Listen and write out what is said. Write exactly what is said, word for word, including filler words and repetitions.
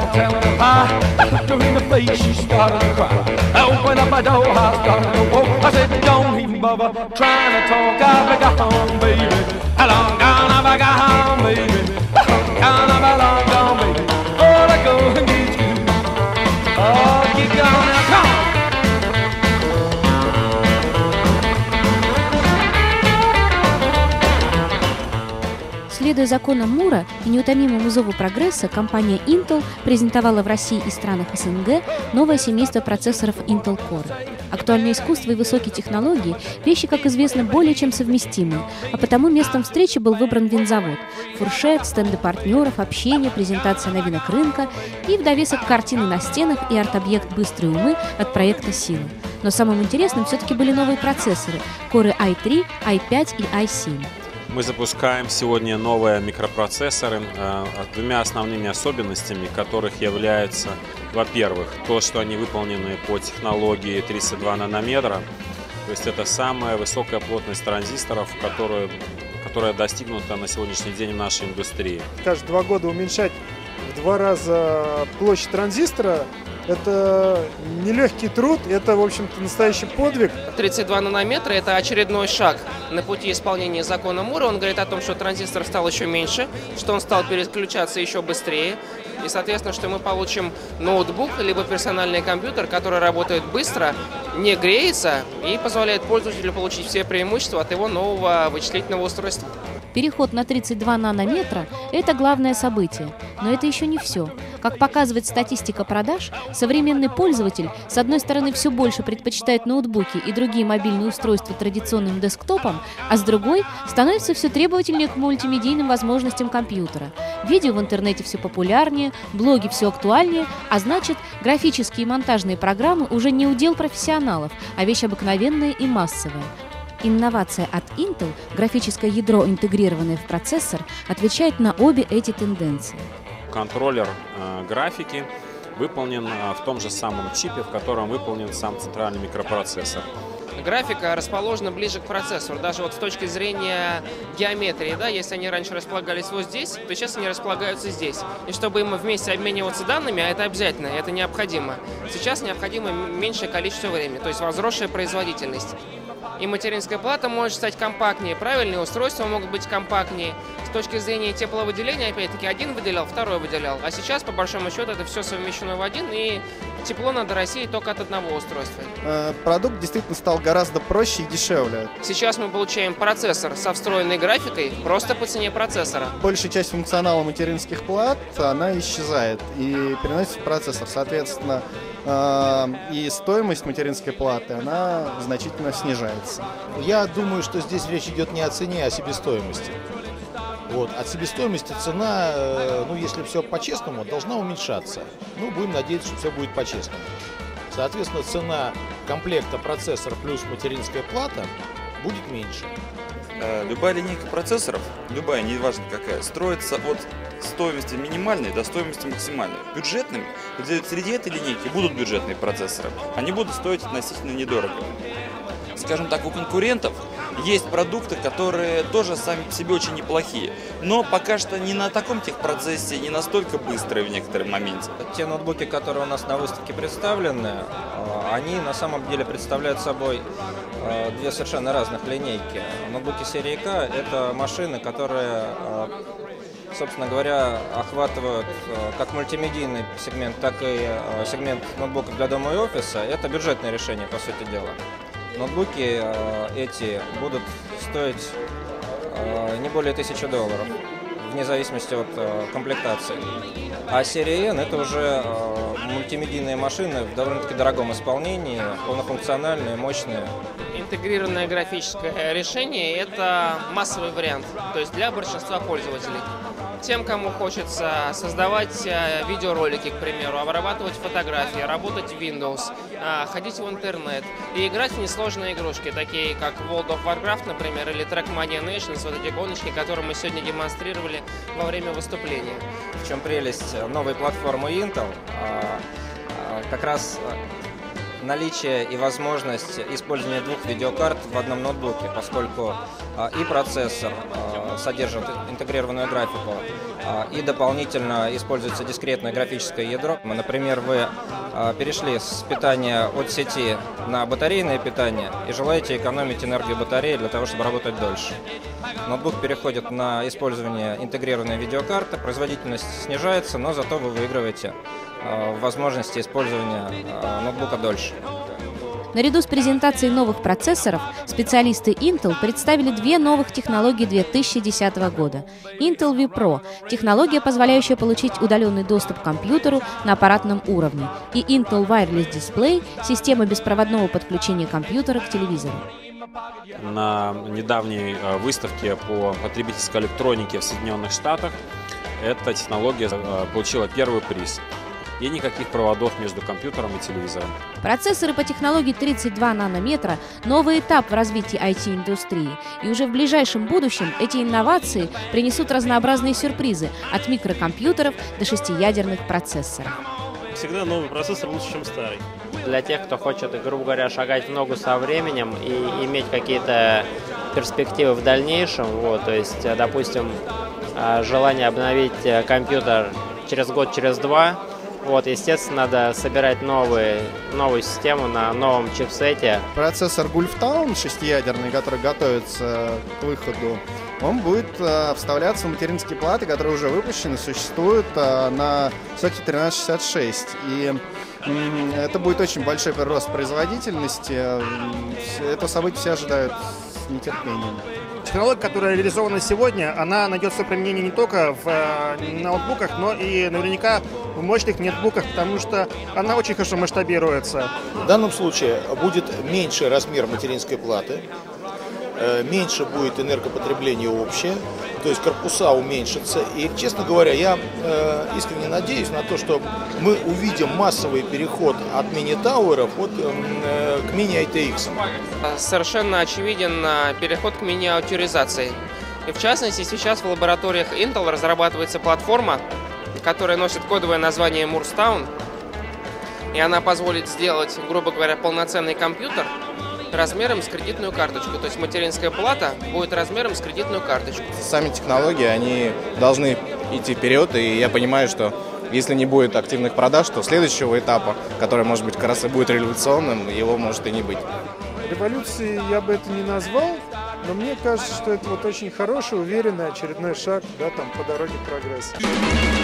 dog telling her pie. I looked her in the face, she started to cry. I opened up my door, I started to walk. I said, don't even bother trying to talk. I got home, baby. I long gone, I got home, baby. I long gone, I long gone, baby. Oh, I go and get you. Oh, get gone now, come on. Следуя законам Мура и неутомимому зову прогресса, компания Intel презентовала в России и странах СНГ новое семейство процессоров Intel Core. Актуальное искусство и высокие технологии – вещи, как известно, более чем совместимые, а потому местом встречи был выбран винзавод. Фуршет, стенды партнеров, общение, презентация новинок рынка и в довесок картины на стенах и арт-объект «Быстрые умы» от проекта «Сила». Но самым интересным все-таки были новые процессоры – Core ай три, ай пять и ай семь. Мы запускаем сегодня новые микропроцессоры э, с двумя основными особенностями, которых является, во-первых, то, что они выполнены по технологии тридцать два нанометра, то есть это самая высокая плотность транзисторов, которую, которая достигнута на сегодняшний день в нашей индустрии. Каждые два года уменьшать в два раза площадь транзистора – это нелегкий труд, это, в общем-то, настоящий подвиг. тридцать два нанометра – это очередной шаг на пути исполнения закона Мура. Он говорит о том, что транзистор стал еще меньше, что он стал переключаться еще быстрее. И, соответственно, что мы получим ноутбук, либо персональный компьютер, который работает быстро, не греется и позволяет пользователю получить все преимущества от его нового вычислительного устройства. Переход на тридцать два нанометра – это главное событие. Но это еще не все. Как показывает статистика продаж, современный пользователь, с одной стороны, все больше предпочитает ноутбуки и другие мобильные устройства традиционным десктопам, а с другой становится все требовательнее к мультимедийным возможностям компьютера. Видео в интернете все популярнее, блоги все актуальнее, а значит, графические и монтажные программы уже не удел профессионалов, а вещь обыкновенная и массовая. Инновация от Intel, графическое ядро, интегрированное в процессор, отвечает на обе эти тенденции. Контроллер э, графики выполнен э, в том же самом чипе, в котором выполнен сам центральный микропроцессор. Графика расположена ближе к процессору, даже вот с точки зрения геометрии, да, если они раньше располагались вот здесь, то сейчас они располагаются здесь. И чтобы им вместе обмениваться данными, а это обязательно, это необходимо, сейчас необходимо меньшее количество времени, то есть возросшая производительность. И материнская плата может стать компактнее, правильные устройства могут быть компактнее. С точки зрения тепловыделения, опять-таки, один выделял, второй выделял. А сейчас, по большому счету, это все совмещено в один, и тепло надо рассеять только от одного устройства. Продукт действительно стал гораздо проще и дешевле. Сейчас мы получаем процессор со встроенной графикой просто по цене процессора. Большая часть функционала материнских плат, она исчезает и переносится в процессор. Соответственно, и стоимость материнской платы, она значительно снижается. Я думаю, что здесь речь идет не о цене, а о себестоимости. Вот. От себестоимости цена, ну, если все по-честному, должна уменьшаться. Ну, будем надеяться, что все будет по-честному. Соответственно, цена комплекта процессор плюс материнская плата будет меньше. Любая линейка процессоров, любая, неважно какая, строится от стоимости минимальной до стоимости максимальной. Бюджетными, среди этой линейки будут бюджетные процессоры, они будут стоить относительно недорого. Скажем так, у конкурентов есть продукты, которые тоже сами по себе очень неплохие, но пока что не на таком техпроцессе, не настолько быстрые в некотором моменте. Те ноутбуки, которые у нас на выставке представлены, они на самом деле представляют собой две совершенно разных линейки. Ноутбуки серии К – это машины, которые, собственно говоря, охватывают как мультимедийный сегмент, так и сегмент ноутбуков для дома и офиса. Это бюджетное решение, по сути дела. Ноутбуки эти будут стоить не более тысячи долларов, вне зависимости от комплектации. А серия N – это уже мультимедийные машины в довольно-таки дорогом исполнении, полнофункциональные, мощные. Интегрированное графическое решение – это массовый вариант, то есть для большинства пользователей. Тем, кому хочется создавать видеоролики, к примеру, обрабатывать фотографии, работать в Windows, ходить в интернет и играть в несложные игрушки, такие как World of Warcraft, например, или Trackmania Nations, вот эти гоночки, которые мы сегодня демонстрировали во время выступления. В чем прелесть новой платформы Intel? Как раз наличие и возможность использования двух видеокарт в одном ноутбуке, поскольку и процессор содержит интегрированную графику, и дополнительно используется дискретное графическое ядро. Например, вы перешли с питания от сети на батарейное питание и желаете экономить энергию батареи для того, чтобы работать дольше. Ноутбук переходит на использование интегрированной видеокарты, производительность снижается, но зато вы выигрываете в возможности использования ноутбука дольше. Наряду с презентацией новых процессоров специалисты Intel представили две новых технологии две тысячи десятого года. Intel vPro – технология, позволяющая получить удаленный доступ к компьютеру на аппаратном уровне, и Intel Wireless Display – система беспроводного подключения компьютера к телевизору. На недавней выставке по потребительской электронике в Соединенных Штатах эта технология получила первый приз. И никаких проводов между компьютером и телевизором. Процессоры по технологии тридцать два нанометра – новый этап в развитии ай ти-индустрии. И уже в ближайшем будущем эти инновации принесут разнообразные сюрпризы от микрокомпьютеров до шестиядерных процессоров. Всегда новый процессор лучше, чем старый. Для тех, кто хочет, грубо говоря, шагать в ногу со временем и иметь какие-то перспективы в дальнейшем, вот, то есть, допустим, желание обновить компьютер через год, через два, вот, естественно, надо собирать новые, новую систему на новом чипсете. Процессор Gulftown шестиядерный, который готовится к выходу, он будет э, вставляться в материнские платы, которые уже выпущены, существуют э, на сокете тринадцать шестьдесят шесть. И э, это будет очень большой прирост производительности. Это событие все ожидают с нетерпением. Технология, которая реализована сегодня, она найдет свое применение не только в э, ноутбуках, но и наверняка в мощных нетбуках, потому что она очень хорошо масштабируется. В данном случае будет меньше размер материнской платы, э, меньше будет энергопотребление общее, то есть корпуса уменьшатся. И, честно говоря, я э, искренне надеюсь на то, что мы увидим массовый переход от мини-тауэров вот, э, к мини-ай ти экс. Совершенно очевиден переход к миниатюризации. И в частности, сейчас в лабораториях Intel разрабатывается платформа, которая носит кодовое название Moorestown. И она позволит сделать, грубо говоря, полноценный компьютер размером с кредитную карточку. То есть материнская плата будет размером с кредитную карточку. Сами технологии, они должны идти вперед, и я понимаю, что если не будет активных продаж, то следующего этапа, который, может быть, как раз и будет революционным, его может и не быть. Революцией я бы это не назвал, но мне кажется, что это вот очень хороший, уверенный очередной шаг, да, там, по дороге прогресса.